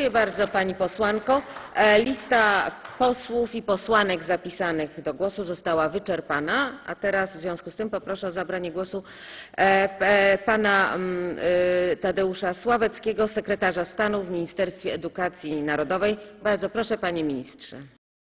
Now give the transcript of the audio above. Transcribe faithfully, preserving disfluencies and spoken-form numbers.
Dziękuję bardzo, pani posłanko. Lista posłów i posłanek zapisanych do głosu została wyczerpana, a teraz w związku z tym poproszę o zabranie głosu pana Tadeusza Sławeckiego, sekretarza stanu w Ministerstwie Edukacji Narodowej. Bardzo proszę, panie ministrze.